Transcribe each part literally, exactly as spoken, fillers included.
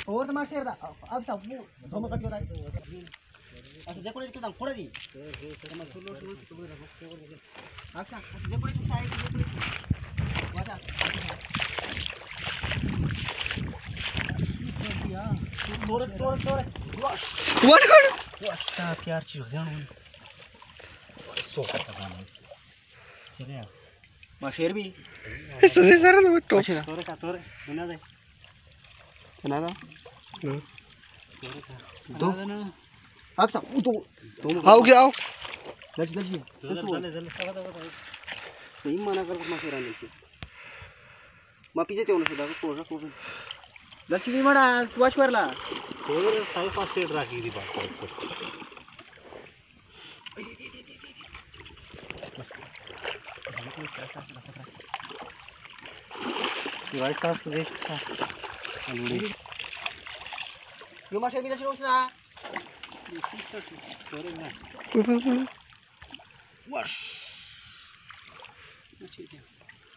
और तो मार शेर दा अब सब वो धोम कट होता है अच्छा देखो इसको दाम फोड़ दी हम सुलो सुलो तो बोल रहा हूं अच्छा अच्छा देखो इसको साइड देखो वाचा तोड़ तोड़ तोड़ वाह वाह क्या चीज है ना सो करता काम चले यार मां शेर भी सही सर तो तोरे का तोरे बना दे बना दो दो अच्छा वो तो आओ क्या आओ लज लज चले चले सही माना कर मां शेर आने की मां पीछे ते होने सुधा कोरा कोरा लक्ष्मी मडा वाश वरला तोरे साई पास सेट राखी दी बात राइट पास तो देख यो माशे भी दशरो उसना तोरे ना वाश ठीक है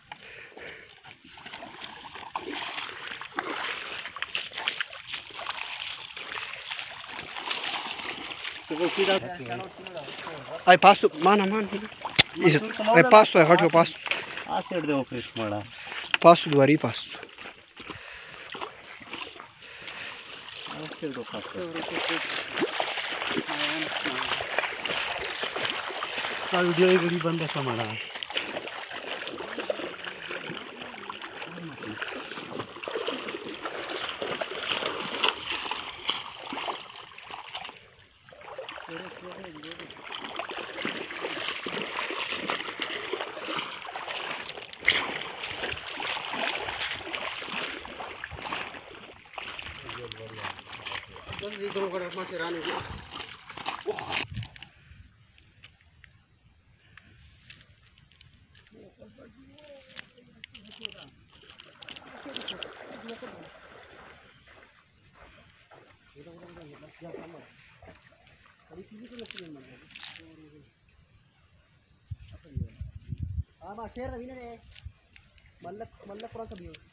आई पास माना मान इस आई पास है हट के पास आ सेट दे फिश मड़ा पास द्वारी पास आ सेट दो पास का वीडियो एक बड़ी बंद है मड़ा जल्दी करो कर अपना शेराने को हाँ मां शेर नवीन है मल्लक मल्लक कौन सा भी हो